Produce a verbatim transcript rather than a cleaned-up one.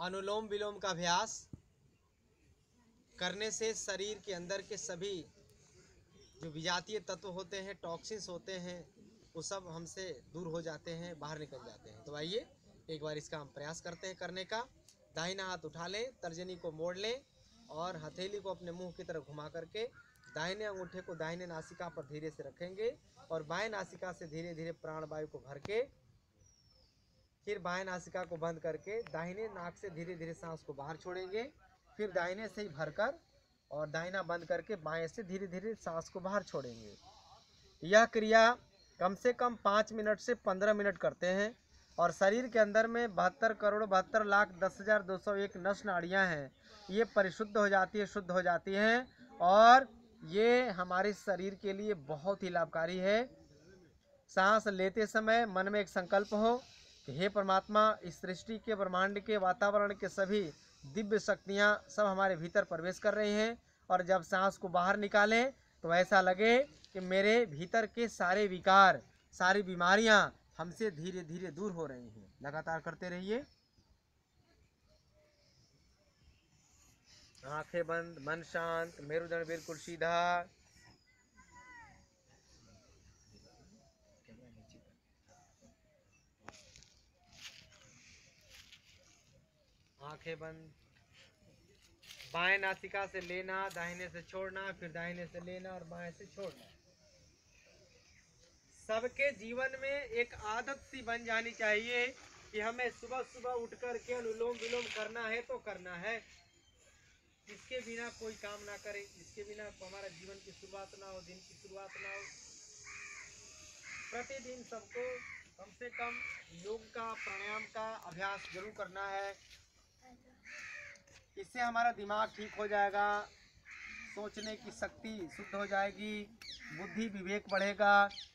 अनुलोम विलोम का अभ्यास करने से शरीर के अंदर के सभी जो विजातीय तत्व होते हैं, टॉक्सिन्स होते हैं, वो सब हमसे दूर हो जाते हैं, बाहर निकल जाते हैं। तो आइए एक बार इसका हम प्रयास करते हैं करने का। दाहिना हाथ उठा लें, तर्जनी को मोड़ लें और हथेली को अपने मुंह की तरफ घुमा करके दाहिने अंगूठे को दाहिने नासिका पर धीरे से रखेंगे और बाएं नासिका से धीरे धीरे प्राण वायु को भर के फिर बाएं नासिका को बंद करके दाहिने नाक से धीरे धीरे सांस को बाहर छोड़ेंगे। फिर दाहिने से ही भरकर और दाहिना बंद करके बाएं से धीरे धीरे सांस को बाहर छोड़ेंगे। यह क्रिया कम से कम पाँच मिनट से पंद्रह मिनट करते हैं और शरीर के अंदर में बहत्तर करोड़ बहत्तर लाख दस हजार दो सौ एक नस नाड़ियाँ हैं, ये परिशुद्ध हो जाती है, शुद्ध हो जाती हैं और ये हमारे शरीर के लिए बहुत ही लाभकारी है। सांस लेते समय मन में एक संकल्प हो कि हे परमात्मा, इस सृष्टि के, ब्रह्मांड के, वातावरण के सभी दिव्य शक्तियाँ सब हमारे भीतर प्रवेश कर रही हैं और जब सांस को बाहर निकालें तो ऐसा लगे कि मेरे भीतर के सारे विकार, सारी बीमारियां हमसे धीरे धीरे दूर हो रही हैं। लगातार करते रहिए। आंखें बंद, मन शांत, मेरुदंड बिल्कुल सीधा। आंखें बंद। बाएं नासिका से लेना, दाहिने से छोड़ना, फिर दाहिने से लेना और बाएं से छोड़ना। सबके जीवन में एक आदत सी बन जानी चाहिए कि हमें सुबह सुबह उठ कर के अनुलोम विलोम करना है तो करना है। इसके बिना कोई काम ना करे, इसके बिना हमारा जीवन की शुरुआत ना हो, दिन की शुरुआत ना हो। प्रतिदिन सबको कम से कम योग का, प्राणायाम का अभ्यास जरूर करना है। इससे हमारा दिमाग ठीक हो जाएगा, सोचने की शक्ति शुद्ध हो जाएगी, बुद्धि विवेक बढ़ेगा,